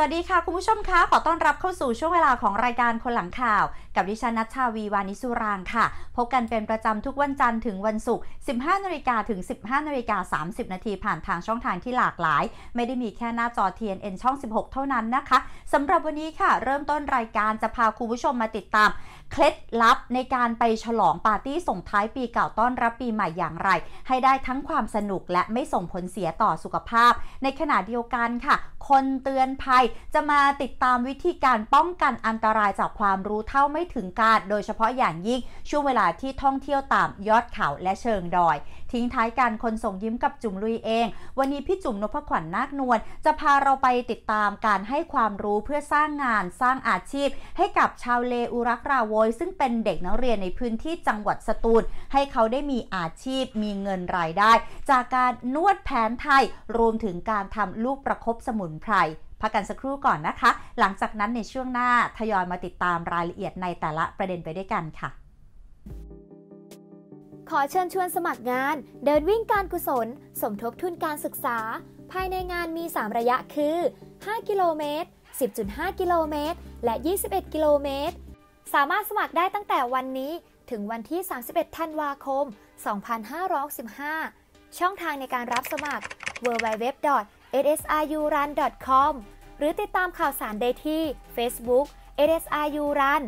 วัสดีค่ะคุณผู้ชมคะขอต้อนรับเข้าสู่ช่วงเวลาของรายการคนหลังข่าวกับดิฉันณัชชาวีวานิสุรางค์ค่ะพบกันเป็นประจำทุกวันจันทร์ถึงวันศุกร์ 15:00 นถึง 15:30 นผ่านทางช่องทางที่หลากหลายไม่ได้มีแค่หน้าจอ TNN ช่อง 16 เท่านั้นนะคะสำหรับวันนี้ค่ะเริ่มต้นรายการจะพาคุณผู้ชมมาติดตามเคล็ดลับในการไปฉลองปาร์ตี้ส่งท้ายปีเก่าต้อนรับปีใหม่อย่างไรให้ได้ทั้งความสนุกและไม่ส่งผลเสียต่อสุขภาพในขณะเดียวกันค่ะคนเตือนภัยจะมาติดตามวิธีการป้องกันอันตรายจากความรู้เท่าไม่ถึงการโดยเฉพาะอย่างยิ่งช่วงเวลาที่ท่องเที่ยวตามยอดเขาและเชิงดอยทิ้งท้ายกันคนส่งยิ้มกับจุ๋มลุยเองวันนี้พี่จุ๋มนพขวัญนาคนวลจะพาเราไปติดตามการให้ความรู้เพื่อสร้างงานสร้างอาชีพให้กับชาวเลอุรักราโวยซึ่งเป็นเด็กนักเรียนในพื้นที่จังหวัดสตูลให้เขาได้มีอาชีพมีเงินรายได้จากการนวดแผนไทยรวมถึงการทำลูกประคบสมุนไพรพักกันสักครู่ก่อนนะคะหลังจากนั้นในช่วงหน้าทยอยมาติดตามรายละเอียดในแต่ละประเด็นไปด้วยกันค่ะขอเชิญชวนสมัครงานเดินวิ่งการกุศลสมทบทุนการศึกษาภายในงานมี3ระยะคือ5กิโลเมตร 10.5 กิโลเมตรและ21กิโลเมตรสามารถสมัครได้ตั้งแต่วันนี้ถึงวันที่31ธันวาคม2565ช่องทางในการรับสมัคร www.ssrurun.com หรือติดตามข่าวสารได้ที่ Facebook ssrurun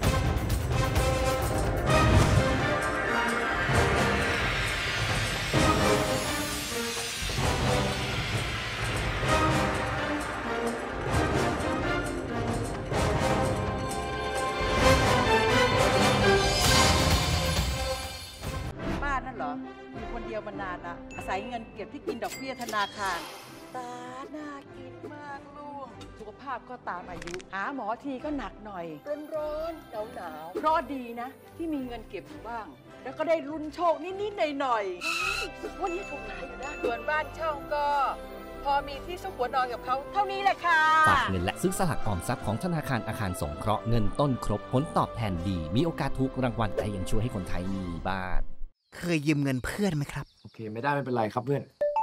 นั่นเหรออยู่คนเดียวมานานละอาศัยเงินเก็บที่กินดอกเบี้ยธนาคารตาน่ากินมากลูกสุขภาพก็ตามอายุหาหมอทีก็หนักหน่อยร้อนหนาวเพราะดีนะที่มีเงินเก็บอยู่บ้างแล้วก็ได้ลุ้นโชคนิดๆหน่อยๆวันนี้ถูกหนาอยู่นะส่วนบ้านเช่าก็พอมีที่ซุกหัวนอนกับเขาเท่านี้แหละค่ะฝากเงินและซื้อสลากออมทรัพย์ของธนาคารอาคารสงเคราะห์เงินต้นครบผลตอบแทนดีมีโอกาสถูกรางวัลแต่ยังช่วยให้คนไทยมีบ้านเคยยืมเงินเพื่อนไหมครับโอเคไม่ได้ไม่เป็นไรครับเพื่อน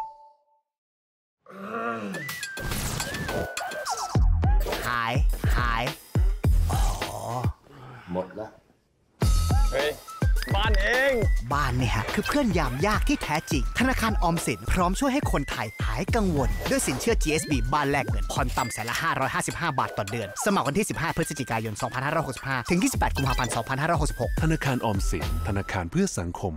หายอ๋อหมดแล้วเฮ้ยบ้านเองบ้านเนี่ยคือเพื่อนยามยากที่แท้จริงธนาคารออมสินพร้อมช่วยให้คนไทยหายกังวลด้วยสินเชื่อ GSB บ้านแลกเงินผ่อนต่ำแสนละ555 บาทต่อเดือนสมัครวันที่15พฤศจิกายน2565ถึง28กุมภาพันธ์2566 ธนาคารออมสินธนาคารเพื่อสังคม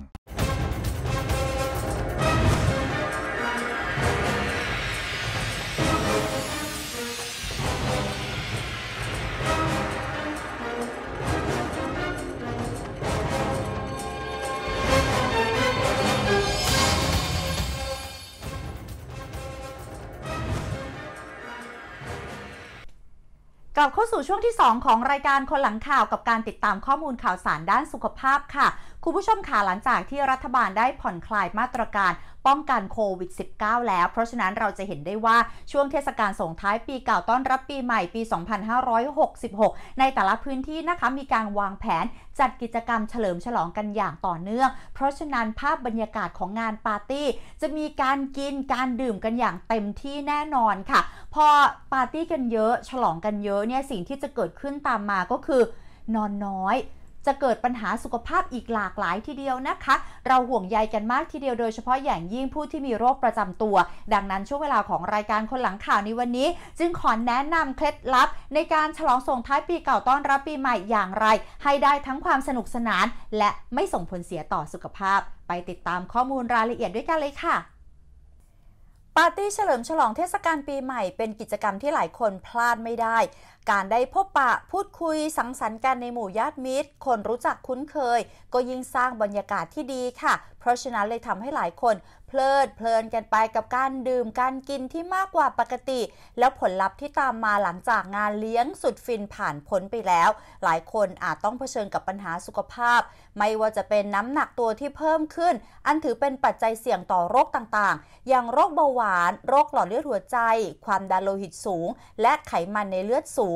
กลับเข้าสู่ช่วงที่2ของรายการคนหลังข่าวกับการติดตามข้อมูลข่าวสารด้านสุขภาพค่ะคุณผู้ชมค่ะหลังจากที่รัฐบาลได้ผ่อนคลายมาตรการป้องกันโควิด -19 แล้วเพราะฉะนั้นเราจะเห็นได้ว่าช่วงเทศกาลส่งท้ายปีเก่าต้อนรับปีใหม่ปี 2566 ในแต่ละพื้นที่นะคะมีการวางแผนจัดกิจกรรมเฉลิมฉลองกันอย่างต่อเนื่องเพราะฉะนั้นภาพบรรยากาศของงานปาร์ตี้จะมีการกินการดื่มกันอย่างเต็มที่แน่นอนค่ะพอปาร์ตี้กันเยอะฉลองกันเยอะเนี่ยสิ่งที่จะเกิดขึ้นตามมาก็คือนอนน้อยจะเกิดปัญหาสุขภาพอีกหลากหลายทีเดียวนะคะเราห่วงใยกันมากทีเดียวโดยเฉพาะอย่างยิ่งผู้ที่มีโรคประจำตัวดังนั้นช่วงเวลาของรายการคนหลังข่าวในวันนี้จึงขอแนะนำเคล็ดลับในการฉลองส่งท้ายปีเก่าต้อนรับปีใหม่อย่างไรให้ได้ทั้งความสนุกสนานและไม่ส่งผลเสียต่อสุขภาพไปติดตามข้อมูลรายละเอียดด้วยกันเลยค่ะปาร์ตี้เฉลิมฉลองเทศกาลปีใหม่เป็นกิจกรรมที่หลายคนพลาดไม่ได้การได้พบปะพูดคุยสังสรรค์กันในหมู่ญาติมิตรคนรู้จักคุ้นเคยก็ยิ่งสร้างบรรยากาศที่ดีค่ะเพราะฉะนั้นเลยทำให้หลายคนเพลินกันไปกับการดื่มการกินที่มากกว่าปกติแล้วผลลัพธ์ที่ตามมาหลังจากงานเลี้ยงสุดฟินผ่านพ้นไปแล้วหลายคนอาจต้องเผชิญกับปัญหาสุขภาพไม่ว่าจะเป็นน้ำหนักตัวที่เพิ่มขึ้นอันถือเป็นปัจจัยเสี่ยงต่อโรคต่างๆอย่างโรคเบาหวานโรคหลอดเลือดหัวใจความดันโลหิตสูงและไขมันในเลือดสูง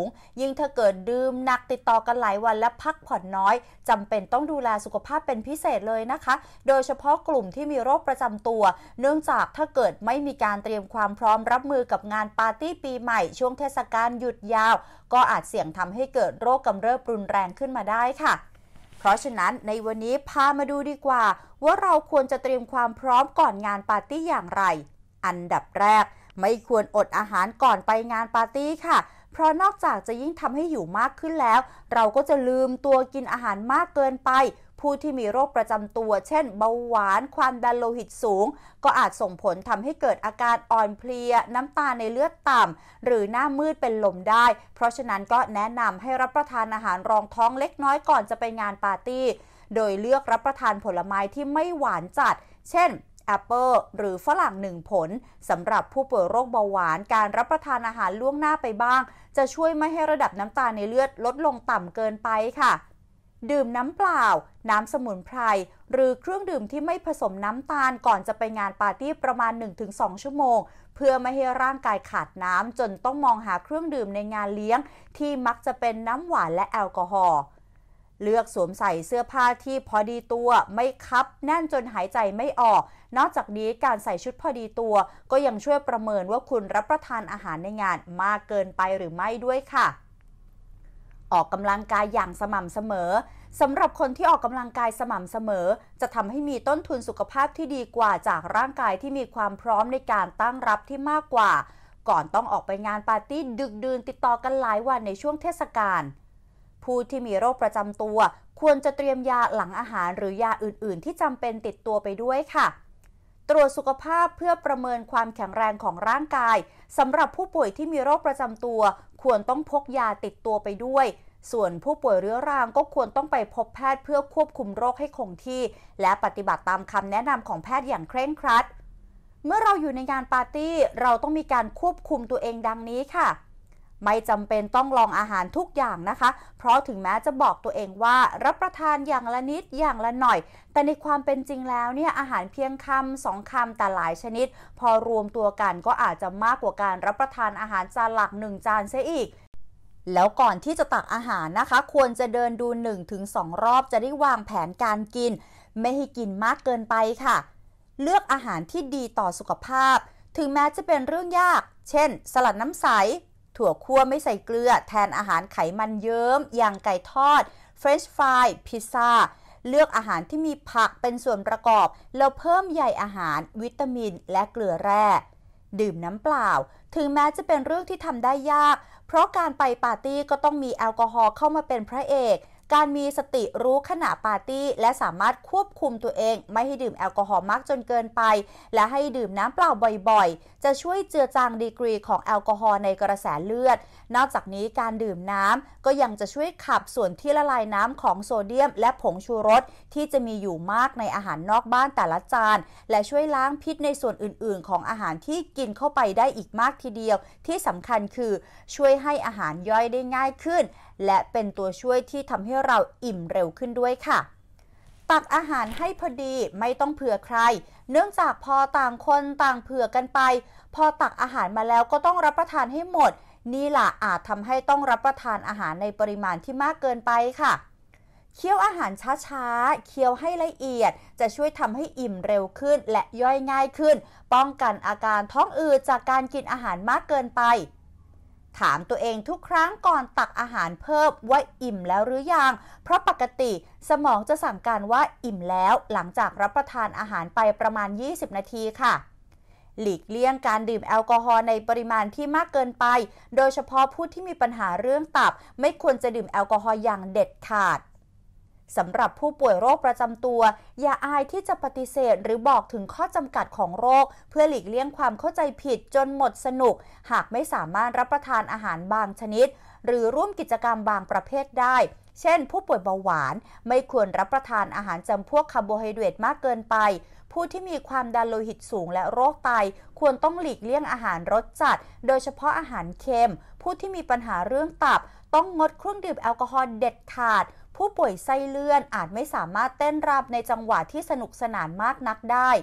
งยิ่งถ้าเกิดดื่มหนักติดต่อกันหลายวันและพักผ่อนน้อยจำเป็นต้องดูแลสุขภาพเป็นพิเศษเลยนะคะโดยเฉพาะกลุ่มที่มีโรคประจำตัวเนื่องจากถ้าเกิดไม่มีการเตรียมความพร้อมรับมือกับงานปาร์ตี้ปีใหม่ช่วงเทศกาลหยุดยาวก็อาจเสี่ยงทำให้เกิดโรคกำเริบรุนแรงขึ้นมาได้ค่ะเพราะฉะนั้นในวันนี้พามาดูดีกว่าว่าเราควรจะเตรียมความพร้อมก่อนงานปาร์ตี้อย่างไรอันดับแรกไม่ควรอดอาหารก่อนไปงานปาร์ตี้ค่ะเพราะนอกจากจะยิ่งทำให้หิวมากขึ้นแล้วเราก็จะลืมตัวกินอาหารมากเกินไปผู้ที่มีโรคประจำตัวเช่นเบาหวานความดันโลหิตสูงก็อาจส่งผลทำให้เกิดอาการอ่อนเพลียน้ำตาลในเลือดต่ำหรือหน้ามืดเป็นลมได้เพราะฉะนั้นก็แนะนำให้รับประทานอาหารรองท้องเล็กน้อยก่อนจะไปงานปาร์ตี้โดยเลือกรับประทานผลไม้ที่ไม่หวานจัดเช่นแอปเปิลหรือฝรั่ง1ผลสำหรับผู้ป่วยโรคเบาหวานการรับประทานอาหารล่วงหน้าไปบ้างจะช่วยไม่ให้ระดับน้ำตาลในเลือดลดลงต่ำเกินไปค่ะดื่มน้ำเปล่าน้ำสมุนไพรหรือเครื่องดื่มที่ไม่ผสมน้ำตาลก่อนจะไปงานปาร์ตี้ประมาณ 1-2 ชั่วโมงเพื่อไม่ให้ร่างกายขาดน้ำจนต้องมองหาเครื่องดื่มในงานเลี้ยงที่มักจะเป็นน้ำหวานและแอลกอฮอล์เลือกสวมใส่เสื้อผ้าที่พอดีตัวไม่คับแน่นจนหายใจไม่ออกนอกจากนี้การใส่ชุดพอดีตัวก็ยังช่วยประเมินว่าคุณรับประทานอาหารในงานมากเกินไปหรือไม่ด้วยค่ะออกกำลังกายอย่างสม่ำเสมอสำหรับคนที่ออกกำลังกายสม่ำเสมอจะทำให้มีต้นทุนสุขภาพที่ดีกว่าจากร่างกายที่มีความพร้อมในการตั้งรับที่มากกว่าก่อนต้องออกไปงานปาร์ตี้ดึกดื่นติดต่อกันหลายวันในช่วงเทศกาลผู้ที่มีโรคประจำตัวควรจะเตรียมยาหลังอาหารหรือยาอื่นๆที่จำเป็นติดตัวไปด้วยค่ะตรวจสุขภาพเพื่อประเมินความแข็งแรงของร่างกายสำหรับผู้ป่วยที่มีโรคประจำตัวควรต้องพกยาติดตัวไปด้วยส่วนผู้ป่วยเรื้อรังก็ควรต้องไปพบแพทย์เพื่อควบคุมโรคให้คงที่และปฏิบัติตามคำแนะนำของแพทย์อย่างเคร่งครัดเมื่อเราอยู่ในงานปาร์ตี้เราต้องมีการควบคุมตัวเองดังนี้ค่ะไม่จำเป็นต้องลองอาหารทุกอย่างนะคะเพราะถึงแม้จะบอกตัวเองว่ารับประทานอย่างละนิดอย่างละหน่อยแต่ในความเป็นจริงแล้วเนี่ยอาหารเพียงคำ2 คำแต่หลายชนิดพอรวมตัวกันก็อาจจะมากกว่าการรับประทานอาหารจานหลัก1 จานเสียอีกแล้วก่อนที่จะตักอาหารนะคะควรจะเดินดู 1-2 รอบจะได้วางแผนการกินไม่ให้กินมากเกินไปค่ะเลือกอาหารที่ดีต่อสุขภาพถึงแม้จะเป็นเรื่องยากเช่นสลัดน้ำใสถั่วคั่วไม่ใส่เกลือแทนอาหารไขมันเยิ้มอย่างไก่ทอดเฟรนช์ฟรายพิซซ่าเลือกอาหารที่มีผักเป็นส่วนประกอบแล้วเพิ่มใยอาหารวิตามินและเกลือแร่ดื่มน้ำเปล่าถึงแม้จะเป็นเรื่องที่ทำได้ยากเพราะการไปปาร์ตี้ก็ต้องมีแอลกอฮอล์เข้ามาเป็นพระเอกการมีสติรู้ขณะปาร์ตี้และสามารถควบคุมตัวเองไม่ให้ดื่มแอลกอฮอล์มากจนเกินไปและให้ดื่มน้ำเปล่าบ่อยๆจะช่วยเจือจางดีกรีของแอลกอฮอล์ในกระแสเลือดนอกจากนี้การดื่มน้ำก็ยังจะช่วยขับส่วนที่ละลายน้ำของโซเดียมและผงชูรสที่จะมีอยู่มากในอาหารนอกบ้านแต่ละจานและช่วยล้างพิษในส่วนอื่นๆของอาหารที่กินเข้าไปได้อีกมากทีเดียวที่สำคัญคือช่วยให้อาหารย่อยได้ง่ายขึ้นและเป็นตัวช่วยที่ทำให้เราอิ่มเร็วขึ้นด้วยค่ะตักอาหารให้พอดีไม่ต้องเผื่อใครเนื่องจากพอต่างคนต่างเผื่อกันไปพอตักอาหารมาแล้วก็ต้องรับประทานให้หมดนี่ล่ะอาจทำให้ต้องรับประทานอาหารในปริมาณที่มากเกินไปค่ะเคี้ยวอาหารช้าๆเคี้ยวให้ละเอียดจะช่วยทำให้อิ่มเร็วขึ้นและย่อยง่ายขึ้นป้องกันอาการท้องอืดจากการกินอาหารมากเกินไปถามตัวเองทุกครั้งก่อนตักอาหารเพิ่มว่าอิ่มแล้วหรือยังเพราะปกติสมองจะสั่งการว่าอิ่มแล้วหลังจากรับประทานอาหารไปประมาณ20 นาทีค่ะหลีกเลี่ยงการดื่มแอลกอฮอล์ในปริมาณที่มากเกินไปโดยเฉพาะผู้ที่มีปัญหาเรื่องตับไม่ควรจะดื่มแอลกอฮอล์อย่างเด็ดขาดสำหรับผู้ป่วยโรคประจำตัวอย่าอายที่จะปฏิเสธหรือบอกถึงข้อจำกัดของโรคเพื่อหลีกเลี่ยงความเข้าใจผิดจนหมดสนุกหากไม่สามารถรับประทานอาหารบางชนิดหรือร่วมกิจกรรมบางประเภทได้เช่นผู้ป่วยเบาหวานไม่ควรรับประทานอาหารจำพวกคาร์โบไฮเดรตมากเกินไปผู้ที่มีความดันโลหิตสูงและโรคไตควรต้องหลีกเลี่ยงอาหารรสจัดโดยเฉพาะอาหารเค็มผู้ที่มีปัญหาเรื่องตับต้องงดเครื่องดื่มแอลกอฮอล์เด็ดขาดผู้ป่วยไส้เลื่อนอาจไม่สามารถเต้นรำในจังหวะที่สนุกสนานมากนักได้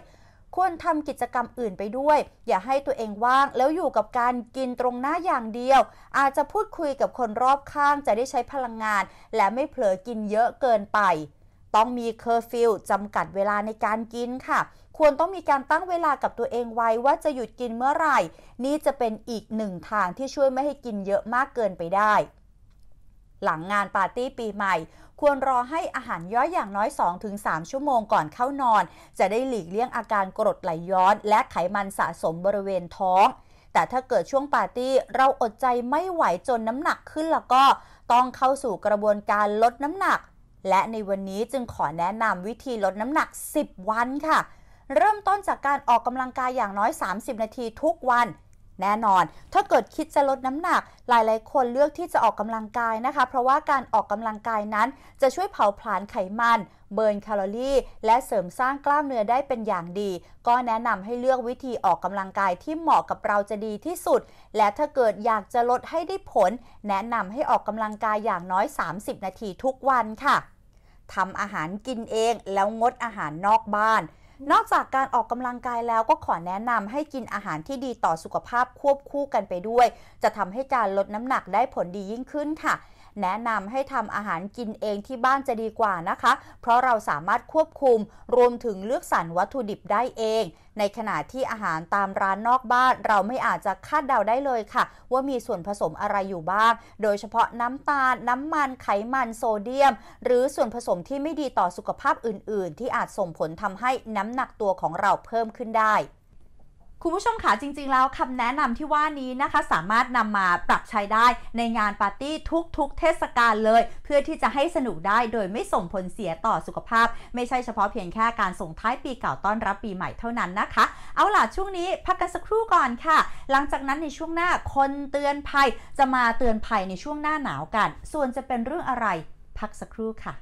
ควรทำกิจกรรมอื่นไปด้วยอย่าให้ตัวเองว่างแล้วอยู่กับการกินตรงหน้าอย่างเดียวอาจจะพูดคุยกับคนรอบข้างจะได้ใช้พลังงานและไม่เผลอกินเยอะเกินไปต้องมีเคอร์ฟิวจำกัดเวลาในการกินค่ะควรต้องมีการตั้งเวลากับตัวเองไว้ว่าจะหยุดกินเมื่อไหร่นี่จะเป็นอีกหนึ่งทางที่ช่วยไม่ให้กินเยอะมากเกินไปได้หลังงานปาร์ตี้ปีใหม่ควรรอให้อาหารย่อยอย่างน้อย 2-3 ชั่วโมงก่อนเข้านอนจะได้หลีกเลี่ยงอาการกรดไหลย้อนและไขมันสะสมบริเวณท้องแต่ถ้าเกิดช่วงปาร์ตี้เราอดใจไม่ไหวจนน้ำหนักขึ้นแล้วก็ต้องเข้าสู่กระบวนการลดน้ำหนักและในวันนี้จึงขอแนะนำวิธีลดน้ำหนัก10 วันค่ะเริ่มต้นจากการออกกำลังกายอย่างน้อย30 นาทีทุกวันแน่นอนถ้าเกิดคิดจะลดน้ำหนักหลายๆคนเลือกที่จะออกกำลังกายนะคะเพราะว่าการออกกำลังกายนั้นจะช่วยเผาผลาญไขมันเบิร์นแคลอรี่และเสริมสร้างกล้ามเนื้อได้เป็นอย่างดีก็แนะนำให้เลือกวิธีออกกำลังกายที่เหมาะกับเราจะดีที่สุดและถ้าเกิดอยากจะลดให้ได้ผลแนะนำให้ออกกำลังกายอย่างน้อย30 นาทีทุกวันค่ะทำอาหารกินเองแล้วงดอาหารนอกบ้านนอกจากการออกกำลังกายแล้วก็ขอแนะนำให้กินอาหารที่ดีต่อสุขภาพควบคู่กันไปด้วยจะทำให้การลดน้ำหนักได้ผลดียิ่งขึ้นค่ะแนะนำให้ทำอาหารกินเองที่บ้านจะดีกว่านะคะเพราะเราสามารถควบคุมรวมถึงเลือกสรรวัตถุดิบได้เองในขณะที่อาหารตามร้านนอกบ้านเราไม่อาจจะคาดเดาได้เลยค่ะว่ามีส่วนผสมอะไรอยู่บ้างโดยเฉพาะน้ำตาลน้ำมันไขมันโซเดียมหรือส่วนผสมที่ไม่ดีต่อสุขภาพอื่นๆที่อาจส่งผลทำให้น้ำหนักตัวของเราเพิ่มขึ้นได้คุณผู้ชมค่ะจริงๆแล้วคำแนะนำที่ว่านี้นะคะสามารถนำมาปรับใช้ได้ในงานปาร์ตี้ทุกๆเทศกาลเลยเพื่อที่จะให้สนุกได้โดยไม่ส่งผลเสียต่อสุขภาพไม่ใช่เฉพาะเพียงแค่การส่งท้ายปีเก่าต้อนรับปีใหม่เท่านั้นนะคะเอาล่ะช่วงนี้พักกันสักครู่ก่อนค่ะหลังจากนั้นในช่วงหน้าคนเตือนภัยจะมาเตือนภัยในช่วงหน้าหนาวกันส่วนจะเป็นเรื่องอะไรพักสักครู่ค่ะ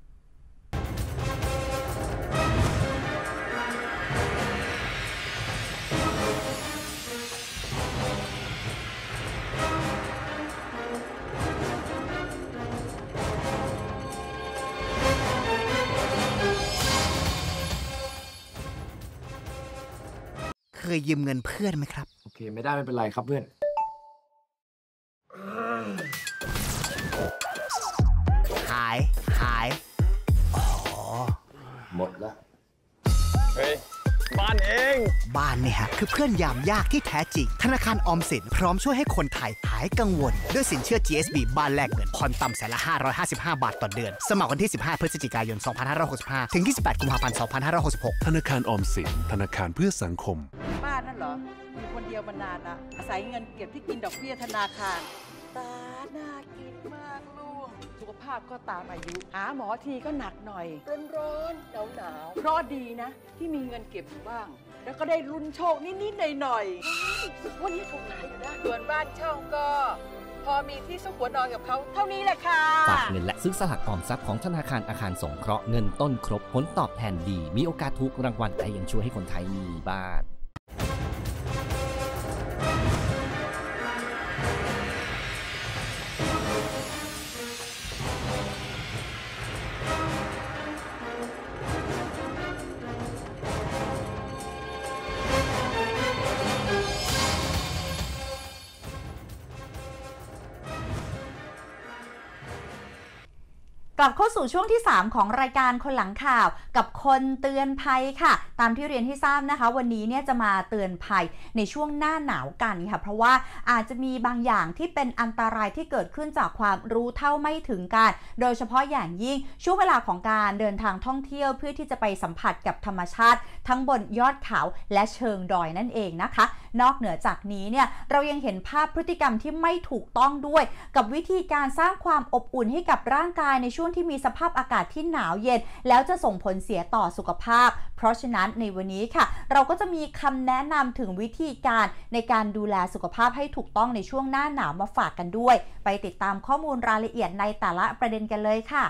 เคยยืมเงินเพื่อนไหมครับโอเคไม่ได้ไม่เป็นไรครับเพื่อนหายอ๋อหมดแล้วเฮ้ยบ้านเองบ้านเนี่ยคือเพื่อนยามยากที่แท้จริงธนาคารออมสินพร้อมช่วยให้คนไทยหายกังวลด้วยสินเชื่อ GSB บ้านแลกเงินผ่อนต่ำแสนละ555 บาทต่อเดือนสมัครวันที่15 พฤศจิกายน 2565 ถึง 28 กุมภาพันธ์ 2566 ธนาคารออมสินธนาคารเพื่อสังคมป้านั่นเหรออยู่คนเดียวมานานละอาศัยเงินเก็บที่กินดอกเบี้ยธนาคารตาน่ากินมากลูกสุขภาพก็ตามอายุหาหมอทีก็หนักหน่อยร้อนหนาวเพราะดีนะที่มีเงินเก็บอยู่บ้างแล้วก็ได้ลุ้นโชคนิดๆหน่อยๆวันนี้ถูกหลายอยู่นะส่วนบ้านเช่าก็พอมีที่ซุกหัวนอนกับเขาเท่านี้แหละค่ะฝากเงินและซื้อสลากออมทรัพย์ของธนาคารอาคารสงเคราะห์เงินต้นครบผลตอบแทนดีมีโอกาสถูกรางวัลแต่ยังช่วยให้คนไทยมีบ้านกลับเข้าสู่ช่วงที่3ของรายการคนหลังข่าวกับคนเตือนภัยค่ะตามที่เรียนให้ทราบนะคะวันนี้เนี่ยจะมาเตือนภัยในช่วงหน้าหนาวกันค่ะเพราะว่าอาจจะมีบางอย่างที่เป็นอันตรายที่เกิดขึ้นจากความรู้เท่าไม่ถึงการโดยเฉพาะอย่างยิ่งช่วงเวลาของการเดินทางท่องเที่ยวเพื่อที่จะไปสัมผัสกับธรรมชาติทั้งบนยอดเขาและเชิงดอยนั่นเองนะคะนอกเหนือจากนี้เนี่ยเรายังเห็นภาพพฤติกรรมที่ไม่ถูกต้องด้วยกับวิธีการสร้างความอบอุ่นให้กับร่างกายในช่วงที่มีสภาพอากาศที่หนาวเย็นแล้วจะส่งผลเสียต่อสุขภาพเพราะฉะนั้นในวันนี้ค่ะเราก็จะมีคำแนะนำถึงวิธีการในการดูแลสุขภาพให้ถูกต้องในช่วงหน้าหนาวมาฝากกันด้วยไปติดตามข้อมูลรายละเอียดในแต่ละประเด็นกันเลยค่ะ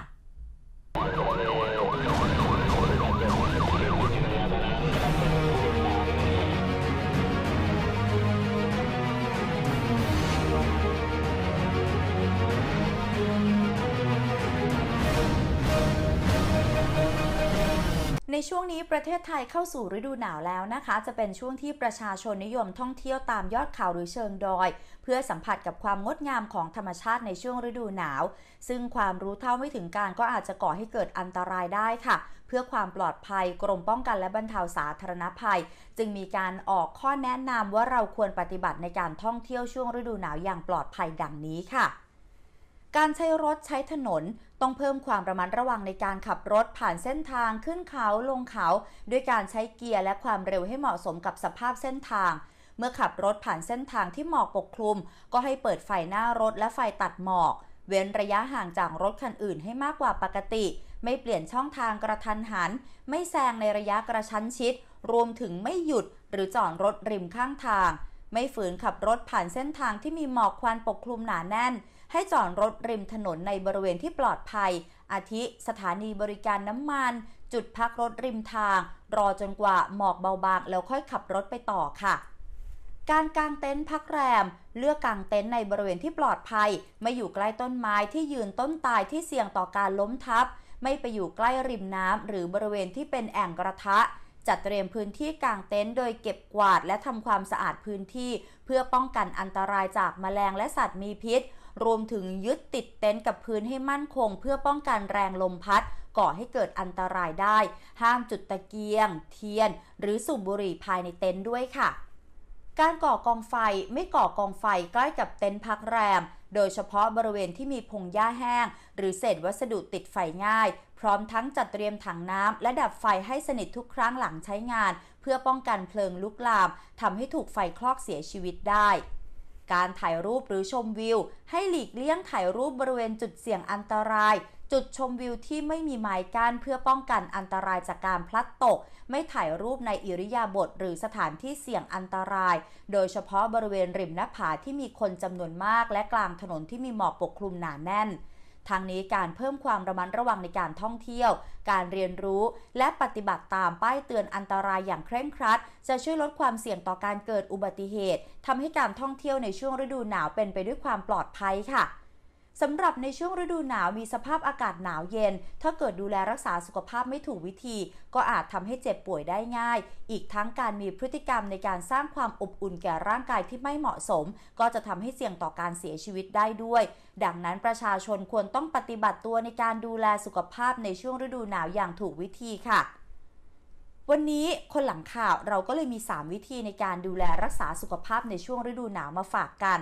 ในช่วงนี้ประเทศไทยเข้าสู่ฤดูหนาวแล้วนะคะจะเป็นช่วงที่ประชาชนนิยมท่องเที่ยวตามยอดเขาหรือเชิงดอยเพื่อสัมผัสกับความงดงามของธรรมชาติในช่วงฤดูหนาวซึ่งความรู้เท่าไม่ถึงการก็อาจจะก่อให้เกิดอันตรายได้ค่ะเพื่อความปลอดภัยกรมป้องกันและบรรเทาสาธารณภัยจึงมีการออกข้อแนะนำว่าเราควรปฏิบัติในการท่องเที่ยวช่วงฤดูหนาวอย่างปลอดภัยดังนี้ค่ะการใช้รถใช้ถนนต้องเพิ่มความระมัดระวังในการขับรถผ่านเส้นทางขึ้นเขาลงเขาด้วยการใช้เกียร์และความเร็วให้เหมาะสมกับสภาพเส้นทางเมื่อขับรถผ่านเส้นทางที่หมอกปกคลุมก็ให้เปิดไฟหน้ารถและไฟตัดหมอกเว้นระยะห่างจากรถคันอื่นให้มากกว่าปกติไม่เปลี่ยนช่องทางกระทันหันไม่แซงในระยะกระชั้นชิดรวมถึงไม่หยุดหรือจอดรถริมข้างทางไม่ฝืนขับรถผ่านเส้นทางที่มีหมอกควันปกคลุมหนาแน่นให้จอดรถริมถนนในบริเวณที่ปลอดภัยอาทิสถานีบริการน้ำมันจุดพักรถริมทางรอจนกว่าหมอกเบาบางแล้วค่อยขับรถไปต่อค่ะการกางเต็นท์พักแรมเลือกกางเต็นท์ในบริเวณที่ปลอดภัยไม่อยู่ใกล้ต้นไม้ที่ยืนต้นตายที่เสี่ยงต่อการล้มทับไม่ไปอยู่ใกล้ริมน้ำหรือบริเวณที่เป็นแอ่งกระทะจัดเตรียมพื้นที่กางเต็นท์โดยเก็บกวาดและทำความสะอาดพื้นที่เพื่อป้องกันอันตรายจากแมลงและสัตว์มีพิษรวมถึงยึดติดเต็นท์กับพื้นให้มั่นคงเพื่อป้องกันแรงลมพัดก่อให้เกิดอันตรายได้ห้ามจุดตะเกียงเทียนหรือสูบบุหรี่ภายในเต็นท์ด้วยค่ะการก่อกองไฟไม่ก่อกองไฟใกล้กับเต็นท์พักแรมโดยเฉพาะบริเวณที่มีพงหญ้าแห้งหรือเศษวัสดุติดไฟง่ายพร้อมทั้งจัดเตรียมถังน้ำและดับไฟให้สนิททุกครั้งหลังใช้งานเพื่อป้องกันเพลิงลุกลามทำให้ถูกไฟคลอกเสียชีวิตได้การถ่ายรูปหรือชมวิวให้หลีกเลี่ยงถ่ายรูปบริเวณจุดเสี่ยงอันตรายจุดชมวิวที่ไม่มีไม้กั้นเพื่อป้องกันอันตรายจากการพลัดตกไม่ถ่ายรูปในอิริยาบถหรือสถานที่เสี่ยงอันตรายโดยเฉพาะบริเวณริมหน้าผาที่มีคนจำนวนมากและกลางถนนที่มีหมอกปกคลุมหนาแน่นทางนี้การเพิ่มความระมัดระวังในการท่องเที่ยวการเรียนรู้และปฏิบัติตามป้ายเตือนอันตรายอย่างเคร่งครัดจะช่วยลดความเสี่ยงต่อการเกิดอุบัติเหตุทำให้การท่องเที่ยวในช่วงฤดูหนาวเป็นไปด้วยความปลอดภัยค่ะสำหรับในช่วงฤดูหนาวมีสภาพอากาศหนาวเย็นถ้าเกิดดูแลรักษาสุขภาพไม่ถูกวิธีก็อาจทำให้เจ็บป่วยได้ง่ายอีกทั้งการมีพฤติกรรมในการสร้างความอบอุ่นแก่ร่างกายที่ไม่เหมาะสมก็จะทำให้เสี่ยงต่อการเสียชีวิตได้ด้วยดังนั้นประชาชนควรต้องปฏิบัติตัวในการดูแลสุขภาพในช่วงฤดูหนาวอย่างถูกวิธีค่ะวันนี้คนหลังข่าวเราก็เลยมี3วิธีในการดูแลรักษาสุขภาพในช่วงฤดูหนาวมาฝากกัน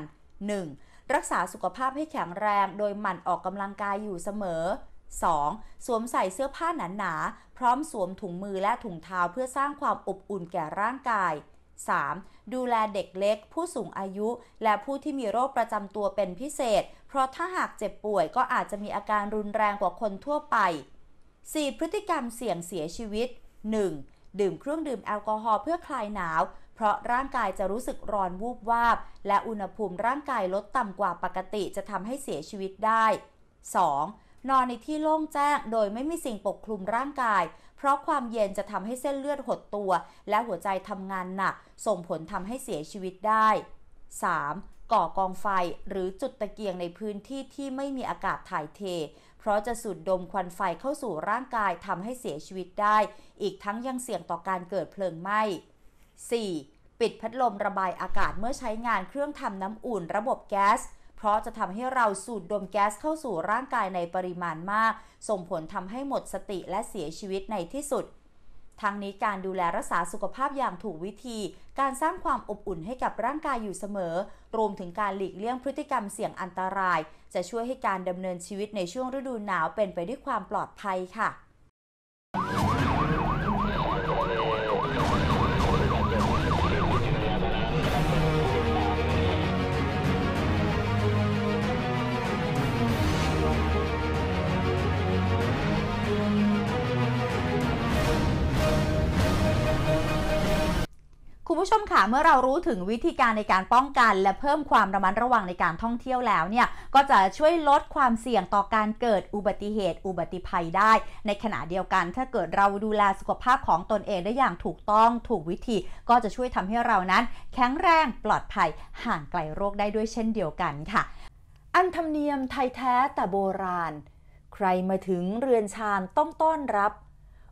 1. รักษาสุขภาพให้แข็งแรงโดยหมั่นออกกำลังกายอยู่เสมอ 2. สวมใส่เสื้อผ้าหนาๆพร้อมสวมถุงมือและถุงเท้าเพื่อสร้างความอบอุ่นแก่ร่างกาย 3. ดูแลเด็กเล็กผู้สูงอายุและผู้ที่มีโรคประจำตัวเป็นพิเศษเพราะถ้าหากเจ็บป่วยก็อาจจะมีอาการรุนแรงกว่าคนทั่วไป 4. พฤติกรรมเสี่ยงเสียชีวิต 1. ดื่มเครื่องดื่มแอลกอฮอล์เพื่อคลายหนาวเพราะร่างกายจะรู้สึกร้อนวูบวาบและอุณหภูมิร่างกายลดต่ำกว่าปกติจะทำให้เสียชีวิตได้ 2. นอนในที่โล่งแจ้งโดยไม่มีสิ่งปกคลุมร่างกายเพราะความเย็นจะทำให้เส้นเลือดหดตัวและหัวใจทำงานหนักส่งผลทำให้เสียชีวิตได้ 3. ก่อกองไฟหรือจุดตะเกียงในพื้นที่ที่ไม่มีอากาศถ่ายเทเพราะจะสูดดมควันไฟเข้าสู่ร่างกายทำให้เสียชีวิตได้อีกทั้งยังเสี่ยงต่อการเกิดเพลิงไหม้ 4. ปิดพัดลมระบายอากาศเมื่อใช้งานเครื่องทำน้ำอุ่นระบบแก๊สเพราะจะทำให้เราสูดดมแก๊สเข้าสู่ร่างกายในปริมาณมากส่งผลทำให้หมดสติและเสียชีวิตในที่สุดทั้งนี้การดูแลรักษาสุขภาพอย่างถูกวิธีการสร้างความอบอุ่นให้กับร่างกายอยู่เสมอรวมถึงการหลีกเลี่ยงพฤติกรรมเสี่ยงอันตรายจะช่วยให้การดำเนินชีวิตในช่วงฤดูหนาวเป็นไปด้วยความปลอดภัยค่ะคุณผู้ชมค่ะเมื่อเรารู้ถึงวิธีการในการป้องกันและเพิ่มความระมัดระวังในการท่องเที่ยวแล้วเนี่ยก็จะช่วยลดความเสี่ยงต่อการเกิดอุบัติเหตุอุบัติภัยได้ในขณะเดียวกันถ้าเกิดเราดูแลสุขภาพของตนเองได้อย่างถูกต้องถูกวิธีก็จะช่วยทำให้เรานั้นแข็งแรงปลอดภัยห่างไกลโรคได้ด้วยเช่นเดียวกันค่ะอันธรรมเนียมไทยแท้แต่โบราณใครมาถึงเรือนชานต้องต้อนรับ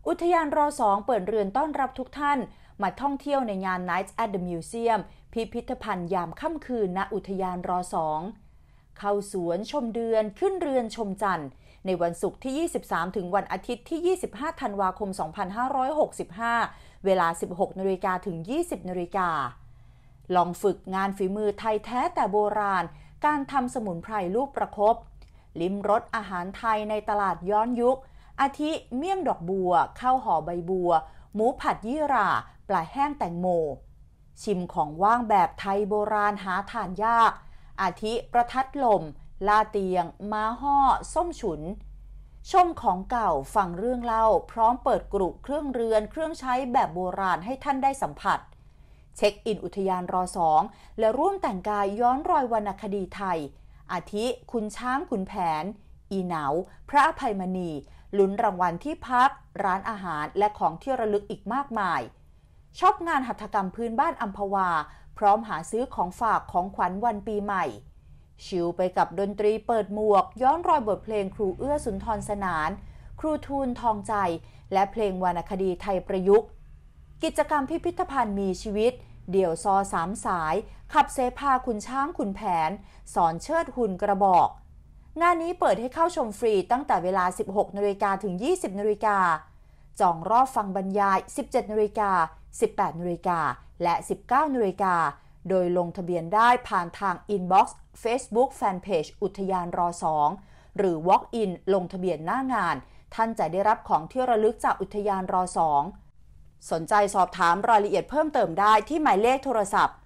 อุทยานร.2 เปิดเรือนต้อนรับทุกท่านมาท่องเที่ยวในงาน Nights at the Museum พิพิธภัณฑ์ยามค่ำคืนณอุทยานร.2 เข้าสวนชมเดือนขึ้นเรือนชมจันทร์ในวันศุกร์ที่ 23 ถึงวันอาทิตย์ที่ 25 ธันวาคม 2565 เวลา 16 น.ถึง 20 น.ลองฝึกงานฝีมือไทยแท้แต่โบราณการทำสมุนไพรลูกประคบลิ้มรสอาหารไทยในตลาดย้อนยุคอาทิเมี่ยงดอกบัวข้าวห่อใบบัวหมูผัดยี่หร่าปลาแห้งแตงโมชิมของว่างแบบไทยโบราณหาทานยากอาทิประทัดลมลาเตียงม้าห่อส้มฉุนชมของเก่าฟังเรื่องเล่าพร้อมเปิดกรุเครื่องเรือนเครื่องใช้แบบโบราณให้ท่านได้สัมผัสเช็คอินอุทยานร.2 และร่วมแต่งกายย้อนรอยวรรณคดีไทยอาทิขุนช้างขุนแผนอีเหนาพระอภัยมณีลุ้นรางวัลที่พักร้านอาหารและของที่ระลึกอีกมากมายช็อปงานหัตถกรรมพื้นบ้านอัมพวาพร้อมหาซื้อของฝากของขวัญวันปีใหม่ชิลไปกับดนตรีเปิดหมวกย้อนรอยบทเพลงครูเอื้อสุนทรสนานครูทูลทองใจและเพลงวรรณคดีไทยประยุกต์กิจกรรมพิพิธภัณฑ์มีชีวิตเดี่ยวซอ3สายขับเสพาขุนช้างขุนแผนสอนเชิดหุ่นกระบอกงานนี้เปิดให้เข้าชมฟรีตั้งแต่เวลา 16 น.ถึง 20 น.จองรอบฟังบรรยาย 17 น.18 น.และ 19 น.โดยลงทะเบียนได้ผ่านทางอินบ็อกซ์ Facebook Fanpage อุทยานร.2 หรือ Walk in ลงทะเบียนหน้างานท่านจะได้รับของที่ระลึกจากอุทยานร.2 สนใจสอบถามรายละเอียดเพิ่มเติมได้ที่หมายเลขโทรศัพท์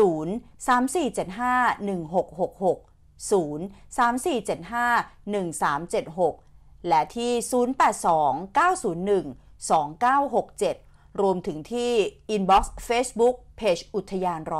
034751666 034751376 และที่ 0829012967 รวมถึงที่ Inbox Facebook Page อุทยานร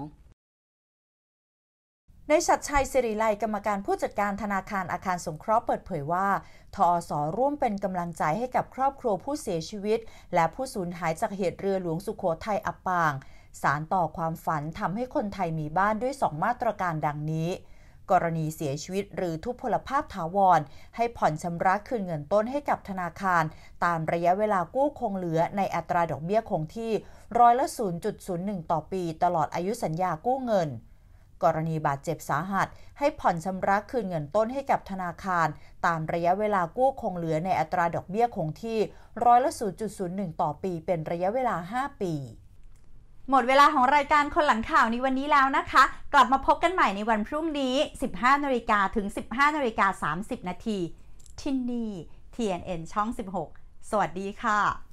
.2 ในชัดชัยศิริไลกรรมการผู้จัดการธนาคารอาคารสงเคราะห์เปิดเผยว่าทอส.ร่วมเป็นกำลังใจให้กับครอบครัวผู้เสียชีวิตและผู้สูญหายจากเหตุเรือหลวงสุโขทัยอับปางสานต่อความฝันทำให้คนไทยมีบ้านด้วย2มาตรการดังนี้กรณีเสียชีวิตหรือทุพพลภาพถาวรให้ผ่อนชำระคืนเงินต้นให้กับธนาคารตามระยะเวลากู้คงเหลือในอัตราดอกเบี้ยคงที่0.01%ต่อปีตลอดอายุสัญญากู้เงินกรณีบาดเจ็บสาหัสให้ผ่อนชำระคืนเงินต้นให้กับธนาคารตามระยะเวลากู้คงเหลือในอัตราดอกเบี้ยคงที่0.01%ต่อปีเป็นระยะเวลา5ปีหมดเวลาของรายการคนหลังข่าวในวันนี้แล้วนะคะกลับมาพบกันใหม่ในวันพรุ่งนี้ 15 น.ถึง 15 น.30 นาทีที่นี่ TNN ช่อง 16 สวัสดีค่ะ